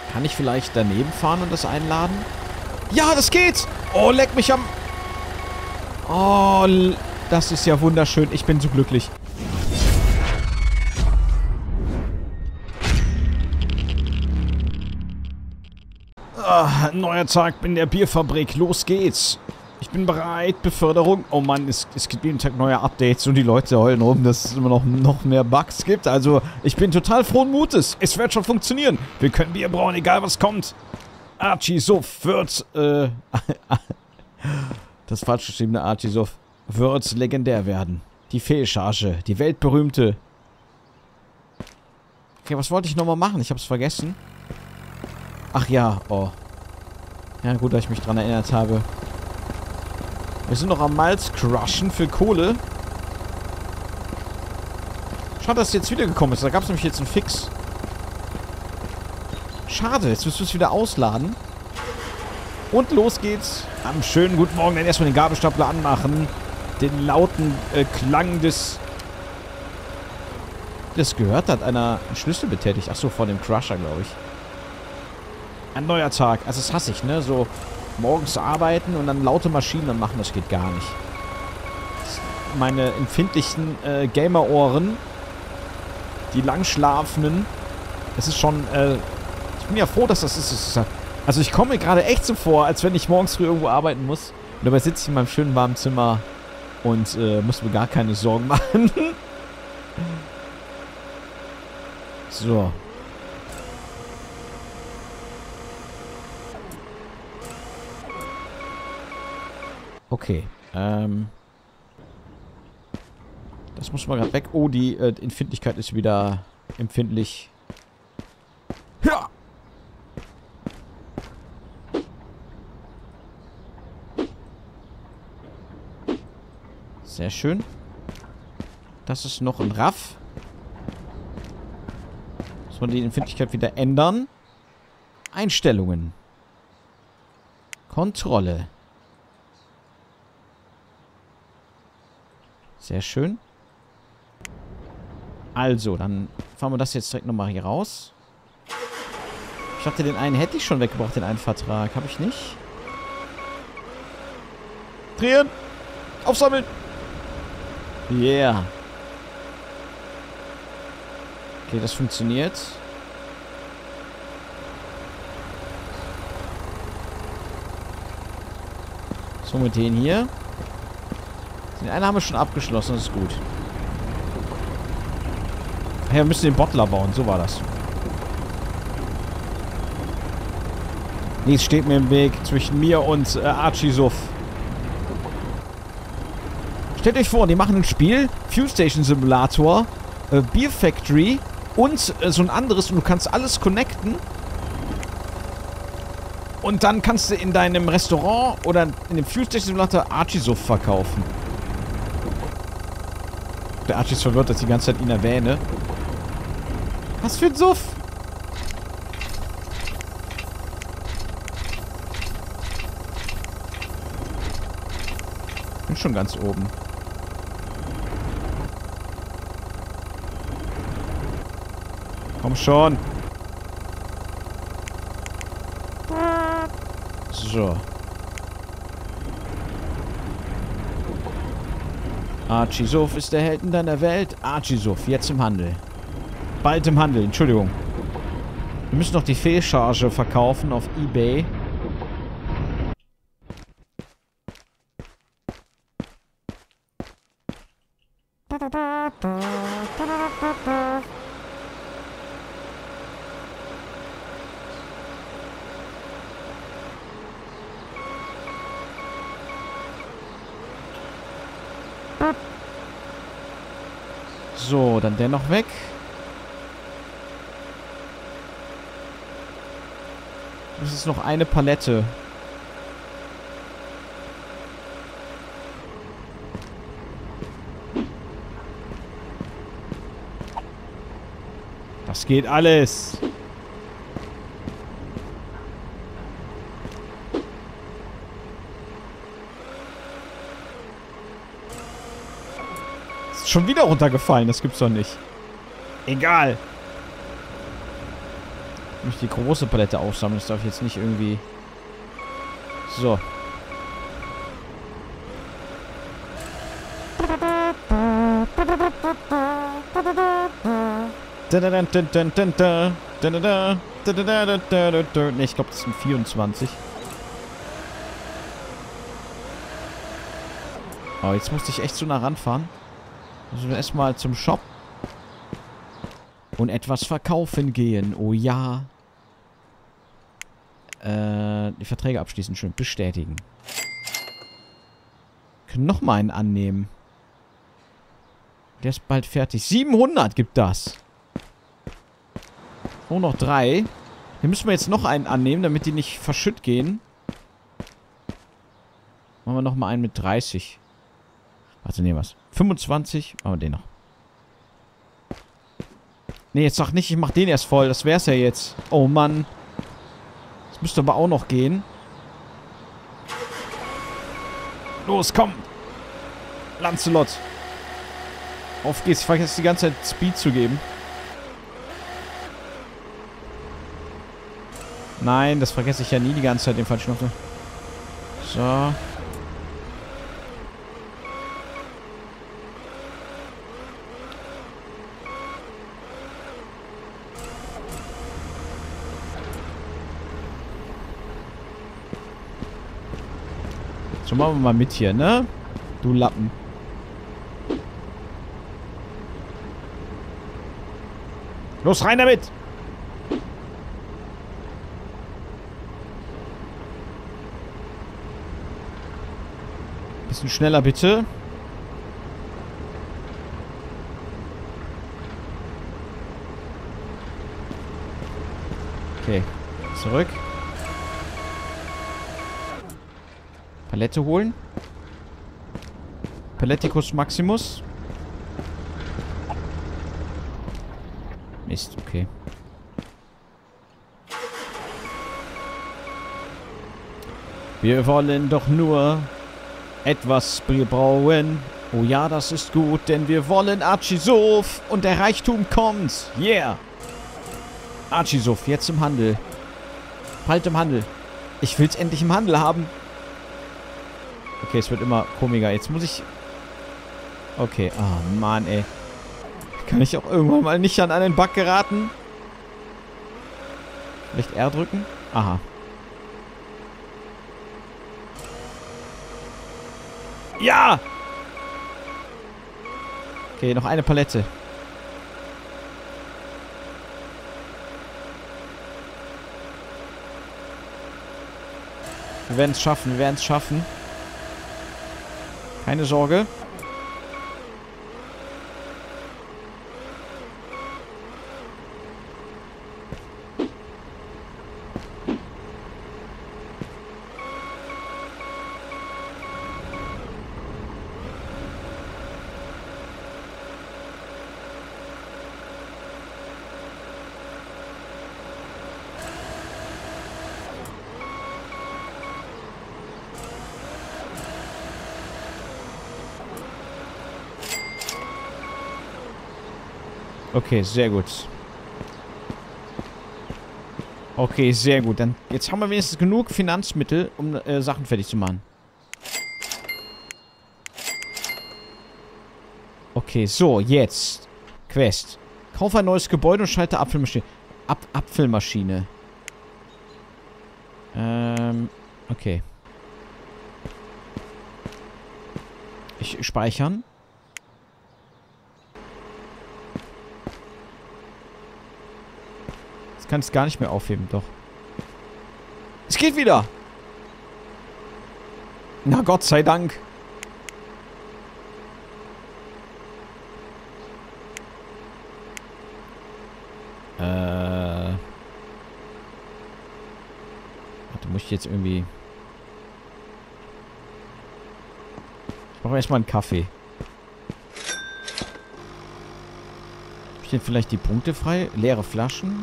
Kann ich vielleicht daneben fahren und das einladen? Ja, das geht! Oh, leck mich am... Oh, das ist ja wunderschön. Ich bin so glücklich. Neuer Tag in der Bierfabrik. Los geht's. Ich bin bereit. Beförderung. Oh Mann, es gibt jeden Tag neue Updates und die Leute heulen rum, dass es immer noch mehr Bugs gibt. Also, ich bin total frohen Mutes. Es wird schon funktionieren. Wir können Bier brauen, egal was kommt. Archisoff wird, das falsch geschriebene Archisoff wird legendär werden. Die Fehlcharge. Die weltberühmte. Okay, was wollte ich nochmal machen? Ich hab's vergessen. Ach ja, oh. Ja, gut, dass ich mich dran erinnert habe. Wir sind noch am Malz crushen für Kohle. Schade, dass es jetzt wiedergekommen ist. Da gab es nämlich jetzt einen Fix. Schade, jetzt müssen wir es wieder ausladen. Und los geht's. Am schönen guten Morgen. Dann erstmal den Gabelstapler anmachen. Den lauten Klang des... Das gehört, hat einer einen Schlüssel betätigt. Achso, vor dem Crusher, glaube ich. Ein neuer Tag. Also das hasse ich, ne? So morgens arbeiten und dann laute Maschinen anmachen, das geht gar nicht. Meine empfindlichen Gamer-Ohren, die langschlafenden, das ist schon, ich bin ja froh, dass das ist. Also ich komme mir gerade echt so vor, als wenn ich morgens früh irgendwo arbeiten muss. Und dabei sitze ich in meinem schönen warmen Zimmer und muss mir gar keine Sorgen machen. So. Okay, das muss mal gerade weg. Oh, die Empfindlichkeit ist wieder empfindlich. Ja! Sehr schön. Das ist noch ein Raff. Muss man die Empfindlichkeit wieder ändern. Einstellungen. Kontrolle. Sehr schön. Also, dann fahren wir das jetzt direkt nochmal hier raus. Ich dachte, den einen hätte ich schon weggebracht, den einen Vertrag. Habe ich nicht? Drehen! Aufsammeln! Yeah. Okay, das funktioniert. So, mit denen hier. Den einen haben wir schon abgeschlossen, das ist gut. Ja, wir müssen den Bottler bauen, so war das. Nichts steht mir im Weg zwischen mir und Archisoff. Stellt euch vor, die machen ein Spiel, Fuel Station Simulator, Beer Factory und so ein anderes und du kannst alles connecten. Und dann kannst du in deinem Restaurant oder in dem Fuel Station Simulator Archisoff verkaufen. Der Archie ist verwirrt, dass ich die ganze Zeit ihn erwähne. Was für ein Suff? Bin schon ganz oben. Komm schon. So. Archisoff ist der Held in deiner Welt. Archisoff, jetzt im Handel. Bald im Handel, Entschuldigung. Wir müssen noch die Fehlcharge verkaufen auf eBay. So, dann der noch weg. Das ist noch eine Palette. Das geht alles. Ist schon wieder runtergefallen, das gibt's doch nicht. Egal. Ich muss die große Palette aufsammeln. Das darf ich jetzt nicht irgendwie... So. Ne, ich glaube, das sind 24. Oh, jetzt musste ich echt so nah ranfahren. Also erstmal zum Shop. Und etwas verkaufen gehen. Oh ja. Die Verträge abschließen. Schön. Bestätigen. Können nochmal einen annehmen. Der ist bald fertig. 700 gibt das. Nur noch 3. Hier müssen wir jetzt noch einen annehmen, damit die nicht verschütt gehen. Machen wir nochmal einen mit 30. Warte, nehmen wir es. 25. Machen wir den noch. Nee, jetzt sag nicht, ich mach den erst voll. Das wär's ja jetzt. Oh Mann. Das müsste aber auch noch gehen. Los, komm. Lancelot. Auf geht's. Ich vergesse die ganze Zeit Speed zu geben. Nein, das vergesse ich ja nie die ganze Zeit, den falschen Knopf. So. So, machen wir mal mit hier, ne? Du Lappen. Los, rein damit! Bisschen schneller, bitte. Okay. Zurück. Palette holen. Paletticus Maximus. Mist, okay. Wir wollen doch nur etwas Bier brauen. Oh ja, das ist gut, denn wir wollen Archisof und der Reichtum kommt. Yeah. Archisof, jetzt im Handel. Bald im Handel. Ich will's endlich im Handel haben. Okay, es wird immer komischer. Jetzt muss ich... Okay, oh Mann, ey. Kann ich auch irgendwann mal nicht an einen Bug geraten? Vielleicht R drücken? Aha. Ja! Okay, noch eine Palette. Wir werden es schaffen, wir werden es schaffen. Keine Sorge. Okay, sehr gut. Okay, sehr gut. Dann jetzt haben wir wenigstens genug Finanzmittel, um Sachen fertig zu machen. Okay, so, jetzt. Quest. Kauf ein neues Gebäude und schalte Apfelmaschine. Apfelmaschine. Okay. Ich speichern. Kann es gar nicht mehr aufheben, doch. Es geht wieder! Na Gott sei Dank. Warte, muss ich jetzt irgendwie... Ich brauche erstmal einen Kaffee. Hab ich denn vielleicht die Punkte frei? Leere Flaschen?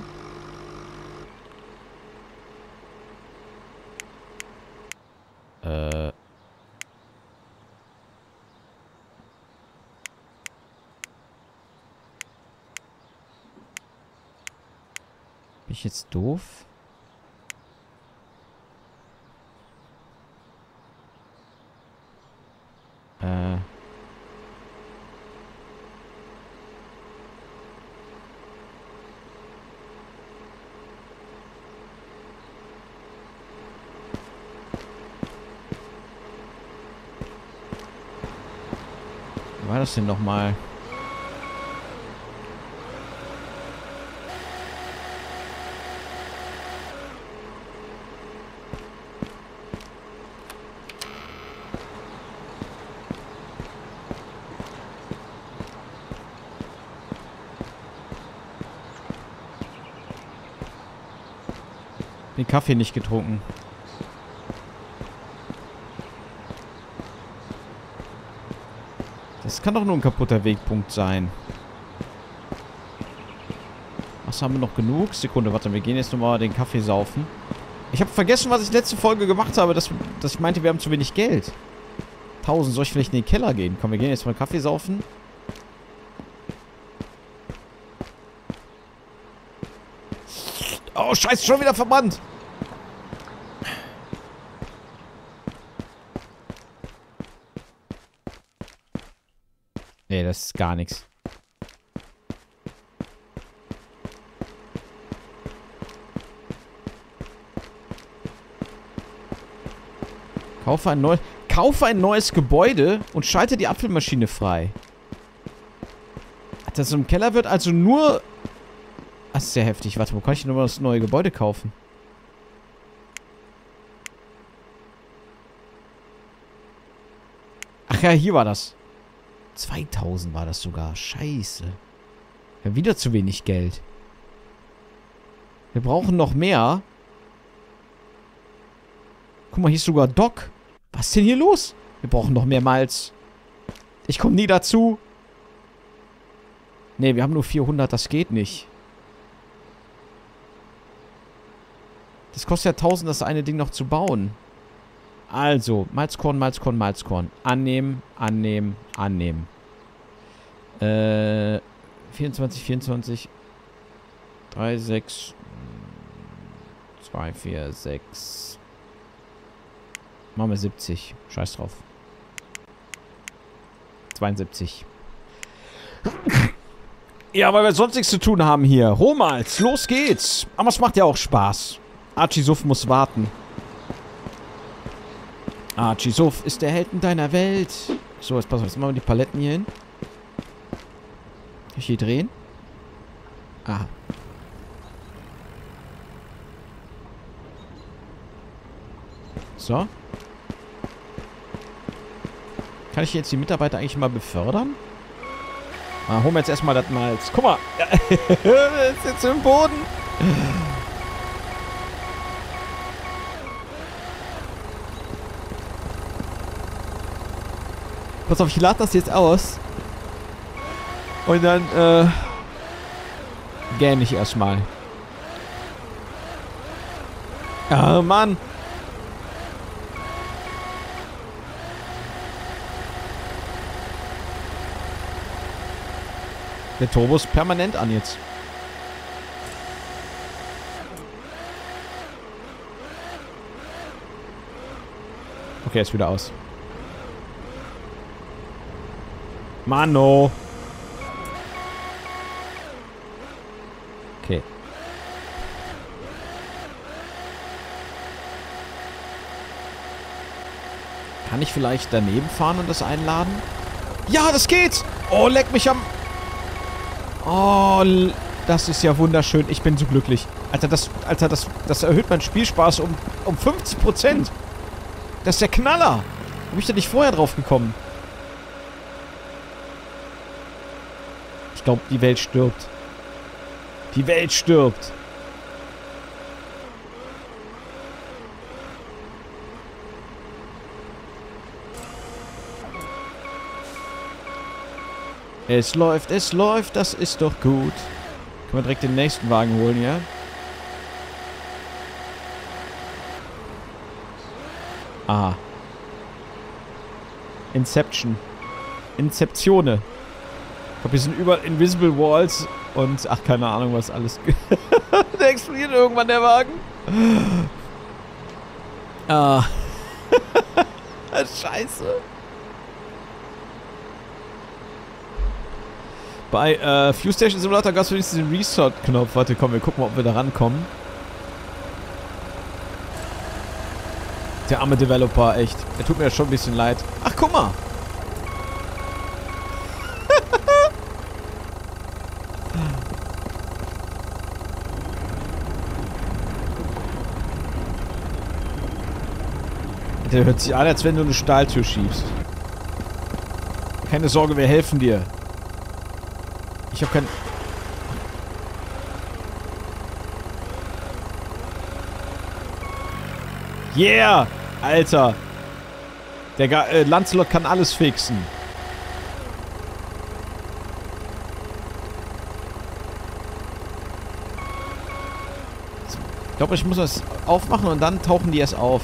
ich jetzt doof? Wie war das denn nochmal? Den Kaffee nicht getrunken. Das kann doch nur ein kaputter Wegpunkt sein. Was haben wir noch genug? Sekunde, warte, wir gehen jetzt nochmal den Kaffee saufen. Ich habe vergessen, was ich letzte Folge gemacht habe, dass ich meinte, wir haben zu wenig Geld. 1000, soll ich vielleicht in den Keller gehen? Komm, wir gehen jetzt mal Kaffee saufen. Oh, scheiße, schon wieder verbannt. Nee, das ist gar nichts. Kaufe ein neues Gebäude und schalte die Apfelmaschine frei. Das im Keller wird also nur... Das ist sehr heftig. Warte, wo kann ich denn noch das neue Gebäude kaufen? Ach ja, hier war das. 2000 war das sogar. Scheiße. Wir haben wieder zu wenig Geld. Wir brauchen noch mehr. Guck mal, hier ist sogar Doc. Was ist denn hier los? Wir brauchen noch mehr Malz. Ich komme nie dazu. Ne, wir haben nur 400. Das geht nicht. Das kostet ja 1000, das eine Ding noch zu bauen. Also, Malzkorn, Malzkorn, Malzkorn. Annehmen, annehmen, annehmen. 24, 24. 3, 6. 2, 4, 6. Machen wir 70. Scheiß drauf. 72. Ja, weil wir sonst nichts zu tun haben hier. Rohmalz, los geht's. Aber es macht ja auch Spaß. Archie Suff muss warten. Archie Suff ist der Held in deiner Welt. So, jetzt pass auf. Jetzt machen wir die Paletten hier hin. Kann ich hier drehen? Ah. So. Kann ich jetzt die Mitarbeiter eigentlich mal befördern? Ah, holen wir jetzt erstmal das Malz. Guck mal. Das ist jetzt im Boden. Pass auf, ich lade das jetzt aus. Und dann, gähne ich erstmal. Ah, Mann. Der Turbo ist permanent an jetzt. Okay, ist wieder aus. Mano. Okay. Kann ich vielleicht daneben fahren und das einladen? Ja, das geht! Oh, leck mich am... Oh, das ist ja wunderschön. Ich bin so glücklich. Alter, das erhöht meinen Spielspaß um 50%. Das ist der Knaller. Wo bin ich da nicht vorher drauf gekommen? Ich glaube, die Welt stirbt. Die Welt stirbt. Es läuft, das ist doch gut. Können wir direkt den nächsten Wagen holen, ja? Ah. Inception. Inceptione. Ich glaube, hier sind überall Invisible Walls und ach, keine Ahnung, was alles. Der explodiert irgendwann, der Wagen. Ah. Scheiße. Bei Fuel Station Simulator gab es wenigstens den Restart-Knopf. Warte, komm, wir gucken mal, ob wir da rankommen. Der arme Developer, echt. Er tut mir ja schon ein bisschen leid. Ach, guck mal. Der hört sich an, als wenn du eine Stahltür schiebst. Keine Sorge, wir helfen dir. Ich hab kein... Yeah! Alter! Der Lancelot kann alles fixen. Ich glaube, ich muss das aufmachen und dann tauchen die erst auf.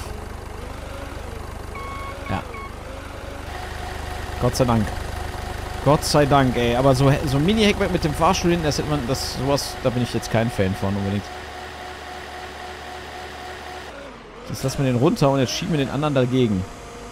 Ja. Gott sei Dank. Gott sei Dank, ey. Aber so ein Mini-Hackback mit dem Fahrstuhl hinten, das hätte man, sowas, da bin ich jetzt kein Fan von unbedingt. Jetzt lassen wir den runter und jetzt schieben wir den anderen dagegen.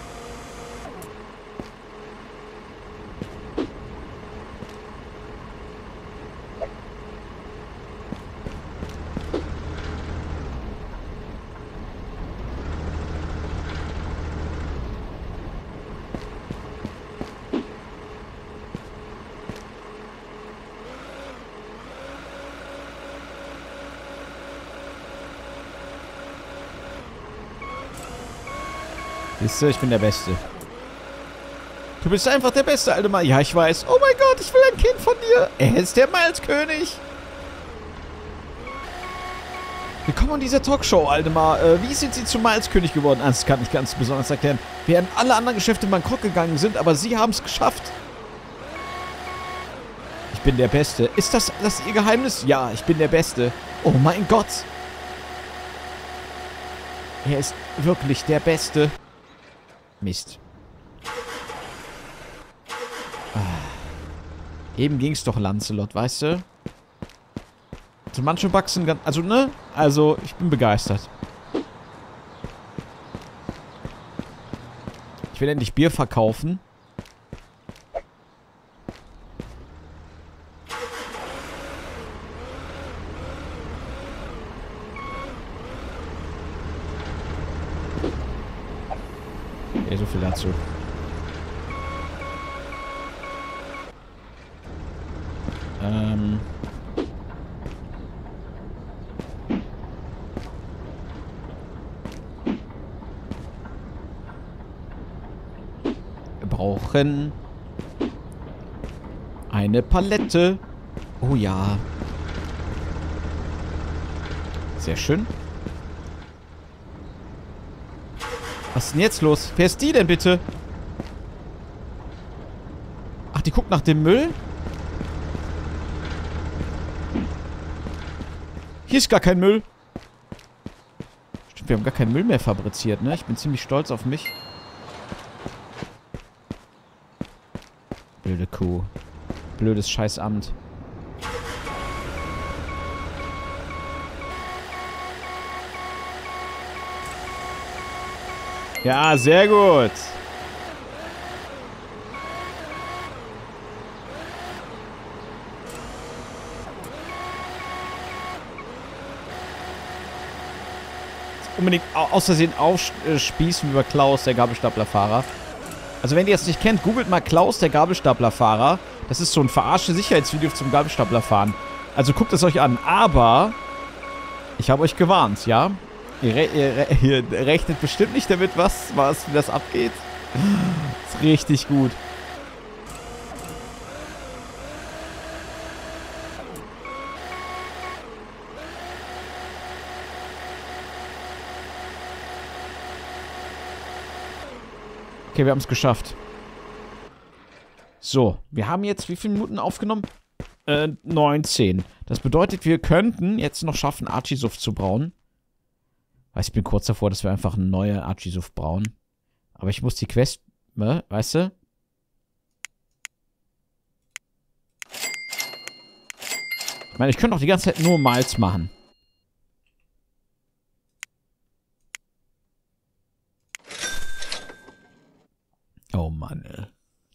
Siehst du, ich bin der Beste. Du bist einfach der Beste, alte Mann. Ja, ich weiß. Oh mein Gott, ich will ein Kind von dir. Er ist der Malzkönig. Willkommen in dieser Talkshow, Aldemar. Wie sind Sie zum Malzkönig geworden? Das kann ich ganz besonders erklären. Während alle anderen Geschäfte bankrott gegangen sind, aber Sie haben es geschafft. Ich bin der Beste. Ist das Ihr Geheimnis? Ja, ich bin der Beste. Oh mein Gott. Er ist wirklich der Beste. Mist. Ah. Eben ging's doch, Lancelot, weißt du? So manche Bugs sind ganz... Also, ne? Also, ich bin begeistert. Ich will endlich Bier verkaufen. Ja, so viel dazu. Wir brauchen eine Palette. Oh ja. Sehr schön. Was ist denn jetzt los? Wer ist die denn bitte? Ach, die guckt nach dem Müll? Hier ist gar kein Müll. Stimmt, wir haben gar keinen Müll mehr fabriziert, ne? Ich bin ziemlich stolz auf mich. Blöde Kuh. Blödes Scheißamt. Ja, sehr gut. Unbedingt aus Versehen aufspießen über Klaus, der Gabelstaplerfahrer. Also wenn ihr es nicht kennt, googelt mal Klaus, der Gabelstaplerfahrer. Das ist so ein verarschte Sicherheitsvideo zum Gabelstaplerfahren. Also guckt es euch an. Aber ich habe euch gewarnt, ja? Ihr rechnet bestimmt nicht damit, wie das abgeht. Ist richtig gut. Okay, wir haben es geschafft. So, wir haben jetzt wie viele Minuten aufgenommen? 19. Das bedeutet, wir könnten jetzt noch schaffen, Archisuf zu brauen. Weiß, ich bin kurz davor, dass wir einfach eine neue Archisuf brauen. Aber ich muss die Quest, weißt du? Ich meine, ich könnte auch die ganze Zeit nur Malz machen.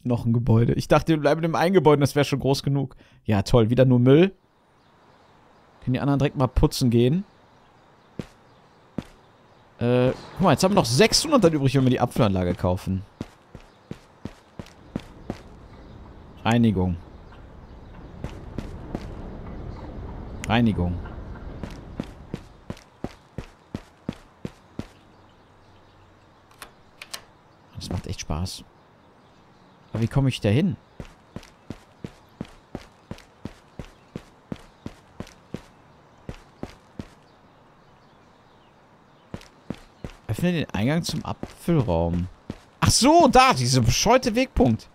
Noch ein Gebäude. Ich dachte, wir bleiben im einen Gebäude, das wäre schon groß genug. Ja, toll. Wieder nur Müll. Können die anderen direkt mal putzen gehen. Guck mal, jetzt haben wir noch 600 dann übrig, wenn wir die Abfüllanlage kaufen. Reinigung. Reinigung. Das macht echt Spaß. Aber wie komme ich da hin? Öffne den Eingang zum Abfüllraum. Ach so, da, dieser bescheuerte Wegpunkt.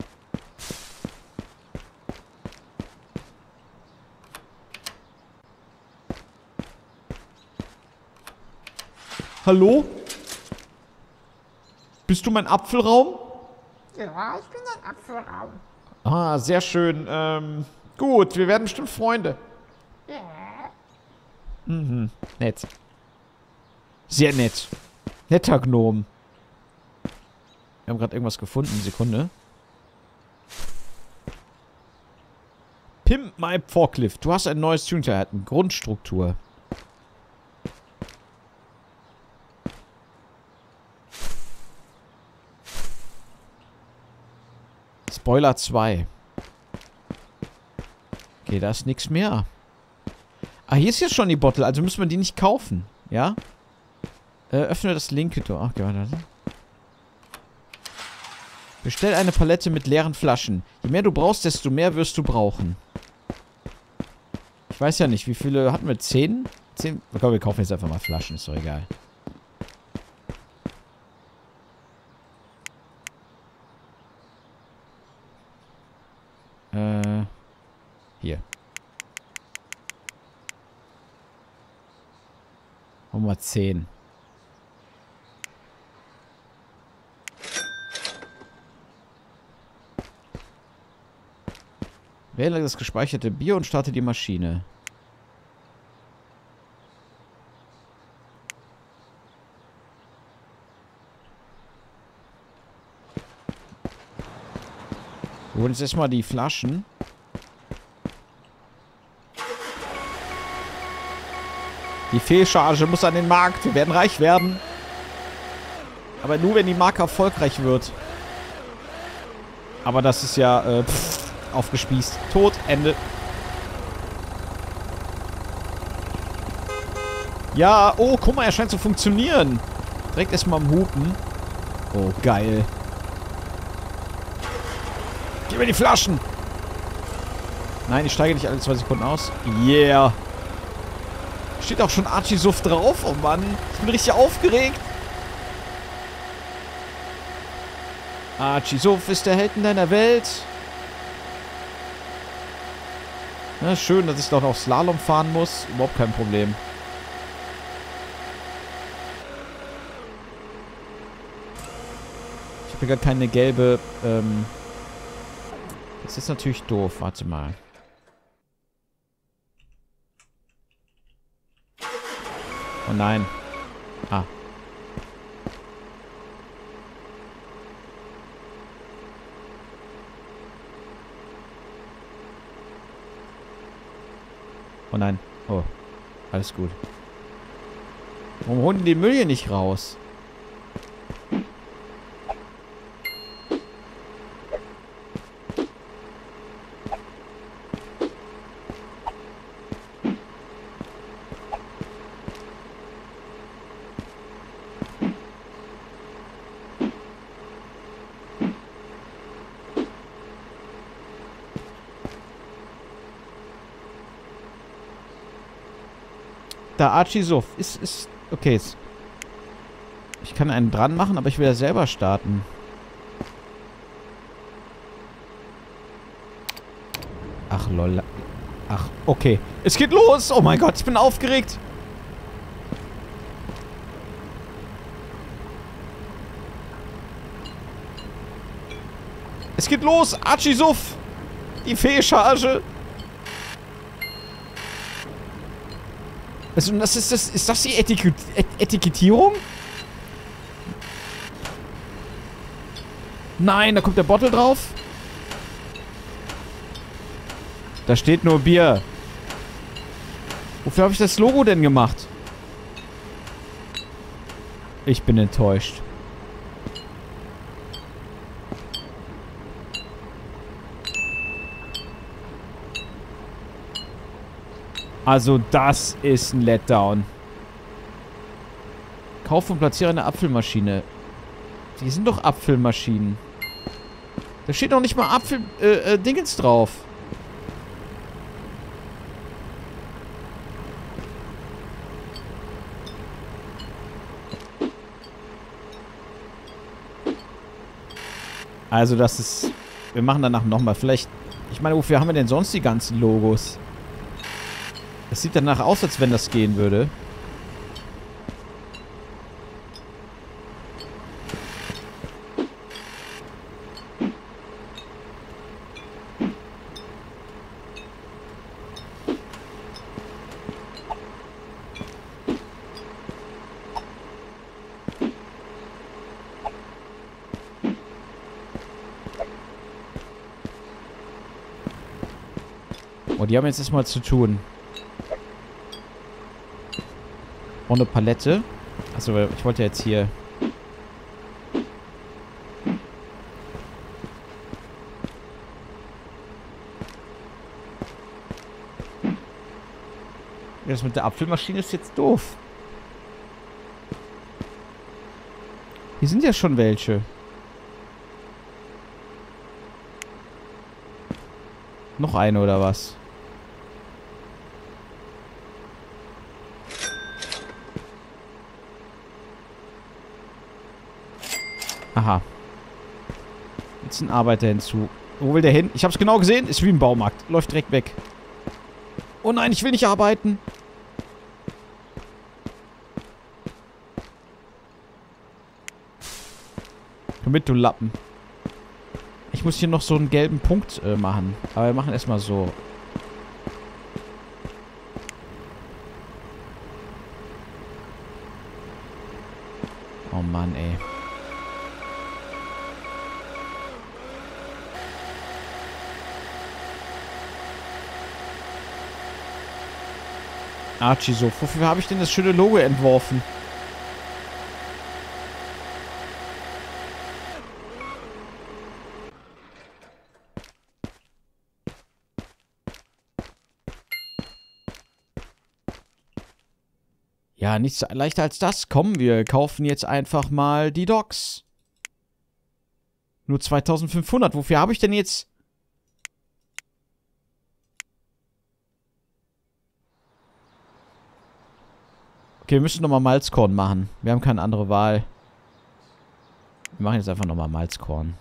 Hallo? Bist du mein Abfüllraum? Ja, ich bin ein Abfüllraum. Ah, sehr schön. Gut, wir werden bestimmt Freunde. Ja. Mhm, nett. Sehr nett. Netter Gnom. Wir haben gerade irgendwas gefunden. Sekunde. Pimp My Forklift. Du hast ein neues Tuning erhalten. Grundstruktur. Spoiler 2. Okay, da ist nichts mehr. Ah, hier ist jetzt schon die Bottle, also müssen wir die nicht kaufen. Ja? Öffne das linke Tor. Ach, okay, warte. Bestell eine Palette mit leeren Flaschen. Je mehr du brauchst, desto mehr wirst du brauchen. Ich weiß ja nicht, wie viele hatten wir? 10? 10? Komm, wir kaufen jetzt einfach mal Flaschen, ist doch egal. Hier. Nummer 10. Wähle das gespeicherte Bier und starte die Maschine. Wir holen jetzt erstmal die Flaschen. Die Fehlcharge muss an den Markt. Wir werden reich werden. Aber nur, wenn die Marke erfolgreich wird. Aber das ist ja, aufgespießt. Tot, Ende. Ja, oh, guck mal, er scheint zu funktionieren. Direkt erstmal am Hupen. Oh, geil. Gib mir die Flaschen. Nein, ich steige nicht alle 2 Sekunden aus. Yeah. Steht auch schon Archisuff drauf. Oh Mann, ich bin richtig aufgeregt. Archisuff ist der Held in deiner Welt. Ja, schön, dass ich doch noch Slalom fahren muss. Überhaupt kein Problem. Ich habe gar keine gelbe, Das ist natürlich doof. Warte mal. Oh nein. Ah. Oh nein. Oh. Alles gut. Warum holen die den Müll hier nicht raus? Da, Archisuff. Ist... Okay. Ich kann einen dran machen, aber ich will ja selber starten. Ach, lol. Ach, okay. Es geht los! Oh mein Gott, ich bin aufgeregt. Es geht los! Archisuff! Die Fehlcharge! Also, ist das die Etikettierung? Nein, da kommt der Bottle drauf. Da steht nur Bier. Wofür habe ich das Logo denn gemacht? Ich bin enttäuscht. Also das ist ein Letdown. Kauf und platziere eine Apfelmaschine. Die sind doch Apfelmaschinen. Da steht noch nicht mal Dingens drauf. Also das ist... Wir machen danach nochmal. Vielleicht... Ich meine, wofür haben wir denn sonst die ganzen Logos? Das sieht danach aus, als wenn das gehen würde. Oh, die haben jetzt erstmal zu tun. Oh, eine Palette. Achso, ich wollte ja jetzt hier... Das mit der Apfelmaschine ist jetzt doof. Hier sind ja schon welche. Noch eine oder was? Aha. Jetzt ein Arbeiter hinzu. Wo will der hin? Ich hab's genau gesehen. Ist wie im Baumarkt. Läuft direkt weg. Oh nein, ich will nicht arbeiten. Komm mit, du Lappen. Ich muss hier noch so einen gelben Punkt machen. Aber wir machen erstmal so. Oh Mann, ey. Archie, so. Wofür habe ich denn das schöne Logo entworfen? Ja, nichts leichter als das. Komm, wir kaufen jetzt einfach mal die Docks. Nur 2500. Wofür habe ich denn jetzt... Okay, wir müssen nochmal Malzkorn machen. Wir haben keine andere Wahl. Wir machen jetzt einfach nochmal Malzkorn.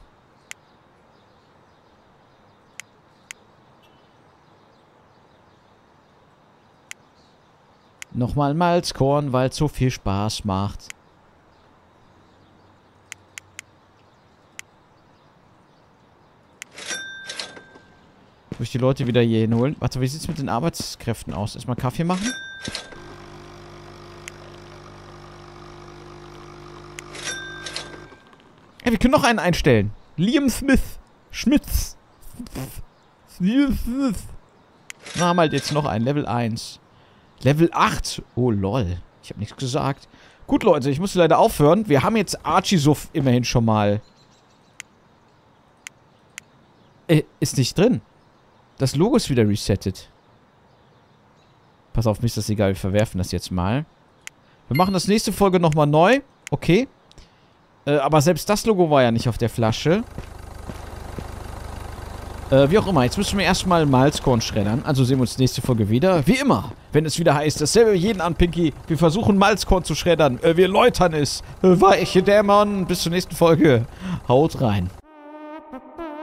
Nochmal Malzkorn, weil es so viel Spaß macht. Muss ich die Leute wieder hier hinholen? Warte, wie sieht es mit den Arbeitskräften aus? Erstmal Kaffee machen? Hey, wir können noch einen einstellen. Liam Smith. Schmitz. Liam Smith. Na, haben halt jetzt noch einen. Level 1. Level 8. Oh, lol. Ich habe nichts gesagt. Gut, Leute, ich muss leider aufhören. Wir haben jetzt Archie-Suff immerhin schon mal. Ist nicht drin. Das Logo ist wieder resettet. Pass auf, mir ist das egal. Wir verwerfen das jetzt mal. Wir machen das nächste Folge nochmal neu. Okay. Aber selbst das Logo war ja nicht auf der Flasche. Wie auch immer, jetzt müssen wir erstmal Malzkorn schreddern. Also sehen wir uns nächste Folge wieder. Wie immer, wenn es wieder heißt, dasselbe wie jeden an, Pinky. Wir versuchen Malzkorn zu schreddern. Wir läutern es. Weiche Dämon. Bis zur nächsten Folge. Haut rein.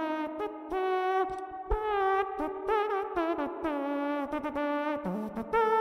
Ba-ba-ba-ba-ba-ba.